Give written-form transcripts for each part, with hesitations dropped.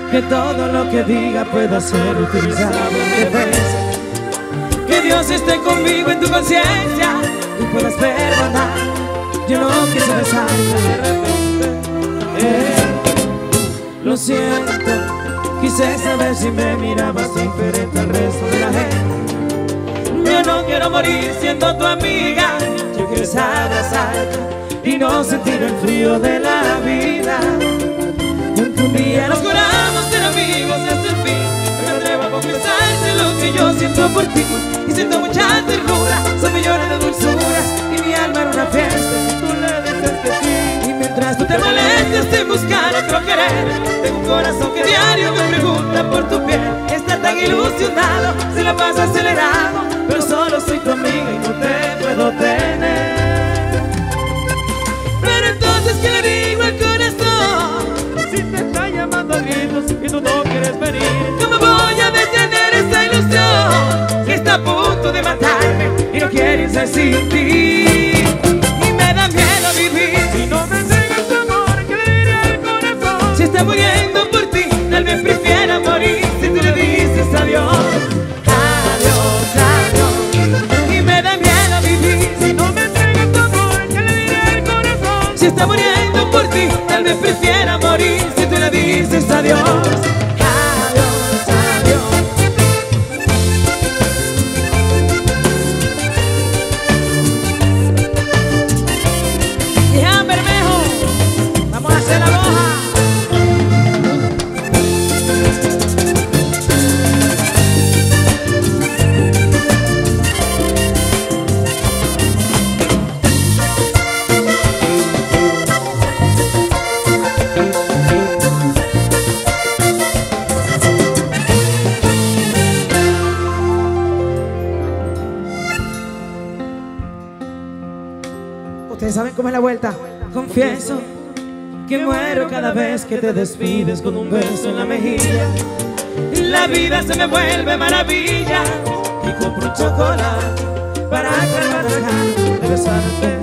que todo lo que diga pueda ser utilizado en defensa. Que Dios esté conmigo en tu conciencia y puedas perdonar. Yo no quise besarte de repente, lo siento. Quise saber si me mirabas diferente al resto de la gente. Yo no quiero morir siendo tu amiga. Yo quiero abrazarte y no sentir el frío de la vida. Un día nos juramos ser amigos hasta el fin. Me atrevo a confesarte lo que yo siento por ti. Y siento mucha ternura, son millones de dulzuras. Y mi alma era una fiesta, tú le dices que sí. Y mientras tú te molestas en buscar otro querer, tengo un corazón que diario me pregunta por tu piel. Está tan ilusionado, se la pasa acelerado, pero solo soy tu amiga y no te puedo tener. Pero entonces, ¿qué le digo al corazón si te está llamando a gritos y tú no quieres venir? ¿Cómo voy a detener esta ilusión que está a punto de matarme y no quiere irse sin ti? Y me da miedo vivir si no me entregas tu amor. ¿Qué le diré al corazón si está muriendo por ti? Tal vez prefiera morir si tú le dices adiós. Adiós, adiós. Y me da miedo vivir si no me entregas tu amor. ¿Qué le diré al corazón si está muriendo por ti? Tal vez prefiera morir si tú le dices adiós. Adiós, adiós. Ya, Bermejo, vamos a hacer la boja. Ustedes saben cómo es la vuelta. Confieso que muero cada vez que te despides con un beso en la mejilla. La vida se me vuelve maravilla y compro un chocolate para calmar las ganas de besarte.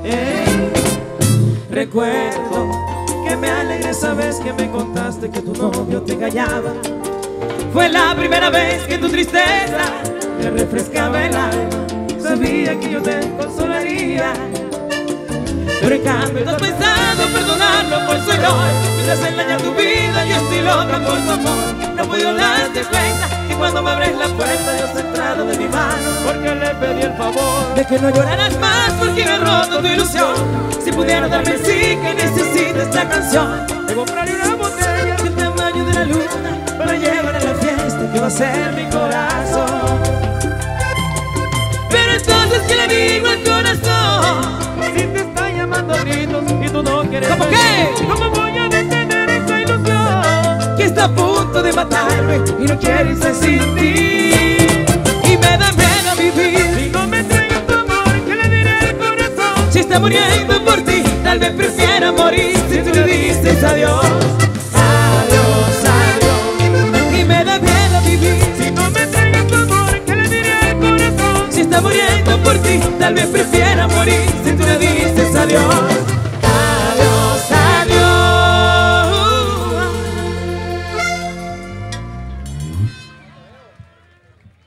Recuerdo que me alegré esa vez que me contaste que tu novio te engañaba. Fue la primera vez que tu tristeza me refrescaba el alma. Sabía que yo te consolaría, pero en cambio tú has pensado perdonarlo por su error. Mientras él daña tu vida, yo estoy loca por tu amor. No puedo darte cuenta que cuando me abres la puerta yo he entrado de mi mano, porque le pedí el favor de que no lloraras más porque me he roto tu ilusión. Si pudiera darme el sí que necesita esta canción, te compraré una botella del tamaño de la luna para llevar a la fiesta que va a ser mi corazón. Pero entonces, ¿qué le digo al corazón si te está llamando a gritos y tú no quieres? ¿Cómo qué? ¿Cómo voy a detener esa ilusión que está a punto de matarme y no quiere irse sin ti? Y me da miedo vivir si no me entregas tu amor. ¿Qué le diré al corazón si está muriendo por ti? Tal vez prefiera morir si tú le dices adiós. Adiós, adiós. Y me da miedo vivir si no me entregas tu amor. ¿Qué le diré al corazón si está muriendo por ti? Tal vez prefiera